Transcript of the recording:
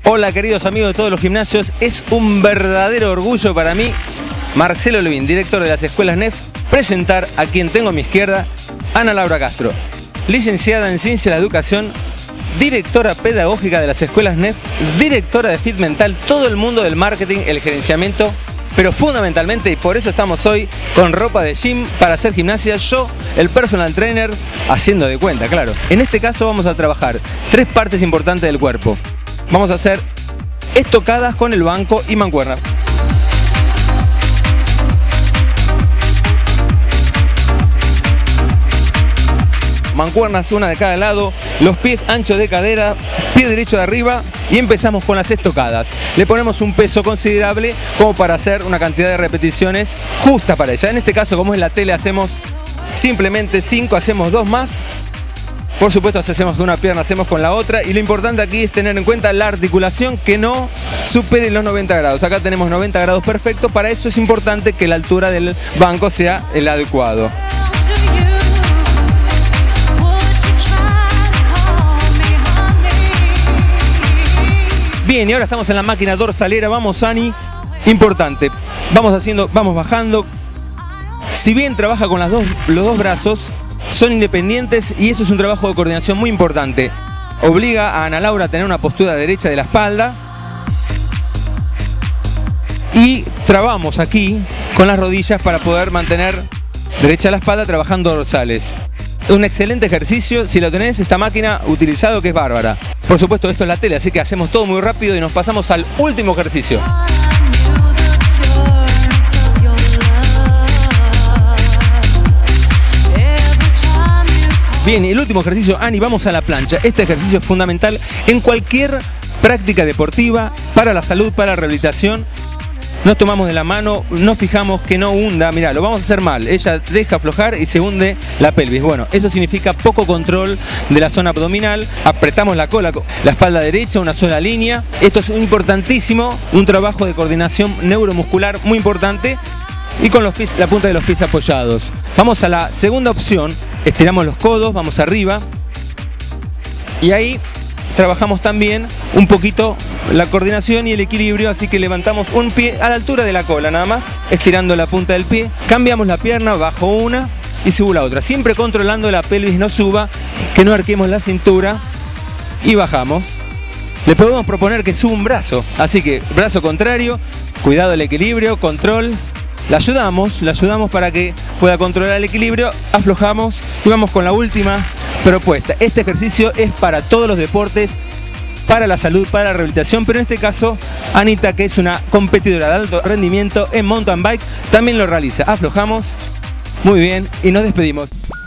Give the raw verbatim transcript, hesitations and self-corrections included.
Hola queridos amigos de todos los gimnasios, es un verdadero orgullo para mí, Marcelo Levin, director de las escuelas N E F, presentar a quien tengo a mi izquierda, Ana Laura Castro, licenciada en Ciencia de la Educación, directora pedagógica de las escuelas N E F, directora de Fit Mental, todo el mundo del marketing, el gerenciamiento, pero fundamentalmente, y por eso estamos hoy con ropa de gym para hacer gimnasia, yo, el personal trainer, haciendo de cuenta, claro. En este caso vamos a trabajar tres partes importantes del cuerpo. Vamos a hacer estocadas con el banco y mancuernas. Mancuernas, una de cada lado, los pies anchos de cadera, pie derecho de arriba y empezamos con las estocadas. Le ponemos un peso considerable como para hacer una cantidad de repeticiones justa para ella. En este caso, como es la tele, hacemos simplemente cinco, hacemos dos más. Por supuesto, si hacemos con una pierna, hacemos con la otra. Y lo importante aquí es tener en cuenta la articulación que no supere los noventa grados. Acá tenemos noventa grados perfectos. Para eso es importante que la altura del banco sea el adecuado. Bien, y ahora estamos en la máquina dorsalera. Vamos, Ani. Importante. Vamos haciendo, vamos bajando. Si bien trabaja con las dos, los dos brazos, son independientes y eso es un trabajo de coordinación muy importante. Obliga a Ana Laura a tener una postura derecha de la espalda. Y trabamos aquí con las rodillas para poder mantener derecha la espalda trabajando dorsales. Un excelente ejercicio, si lo tenés, esta máquina utilizado, que es bárbara. Por supuesto, esto es la tele, así que hacemos todo muy rápido y nos pasamos al último ejercicio. Bien, el último ejercicio, Ani, vamos a la plancha. Este ejercicio es fundamental en cualquier práctica deportiva, para la salud, para la rehabilitación. Nos tomamos de la mano, nos fijamos que no hunda. Mirá, lo vamos a hacer mal. Ella deja aflojar y se hunde la pelvis. Bueno, eso significa poco control de la zona abdominal. Apretamos la cola, la espalda derecha, una sola línea. Esto es importantísimo, un trabajo de coordinación neuromuscular muy importante. Y con los pies, la punta de los pies apoyados. Vamos a la segunda opción. Estiramos los codos, vamos arriba. Y ahí trabajamos también un poquito la coordinación y el equilibrio, así que levantamos un pie a la altura de la cola, nada más, estirando la punta del pie. Cambiamos la pierna, bajo una y subo la otra. Siempre controlando la pelvis no suba, que no arquemos la cintura y bajamos. Le podemos proponer que suba un brazo, así que brazo contrario, cuidado el equilibrio, control. La ayudamos, la ayudamos para que pueda controlar el equilibrio, aflojamos y vamos con la última propuesta. Este ejercicio es para todos los deportes, para la salud, para la rehabilitación, pero en este caso, Anita, que es una competidora de alto rendimiento en mountain bike, también lo realiza. Aflojamos, muy bien, y nos despedimos.